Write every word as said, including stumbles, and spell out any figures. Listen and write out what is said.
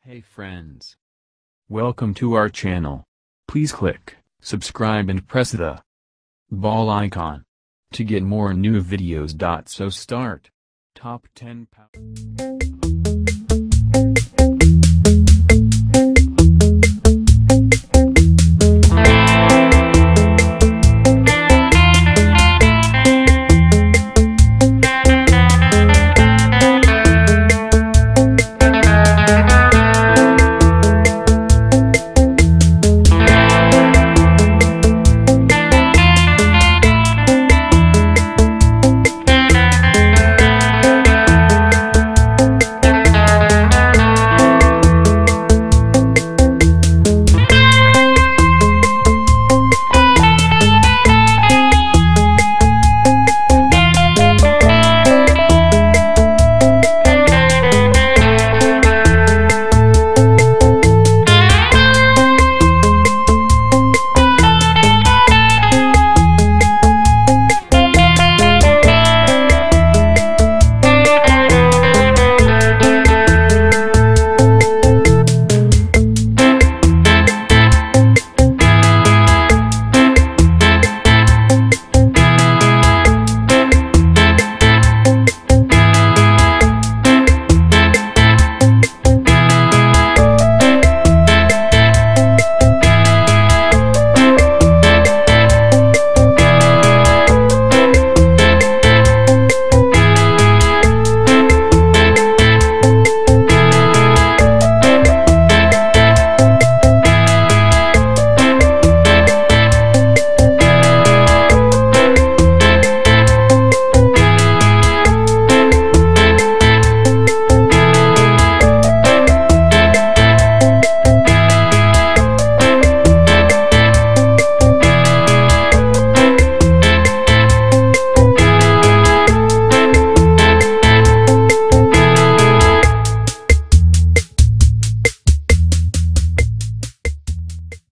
Hey friends. Welcome to our channel. Please click subscribe and press the bell icon to get more new videos. So start. Top ten power.